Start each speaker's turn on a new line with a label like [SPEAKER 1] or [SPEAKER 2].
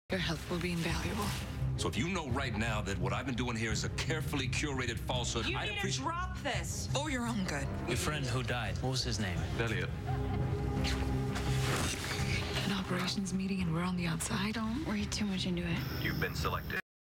[SPEAKER 1] Your help will be invaluable.
[SPEAKER 2] So if you know right now that what I've been doing here is a carefully curated falsehood,
[SPEAKER 3] You need to drop this.
[SPEAKER 1] For your own good.
[SPEAKER 4] Your friend who died, what was his name?
[SPEAKER 5] Elliot.
[SPEAKER 1] An operations meeting and we're on the outside.
[SPEAKER 6] Don't read too much into it.
[SPEAKER 5] You've been selected.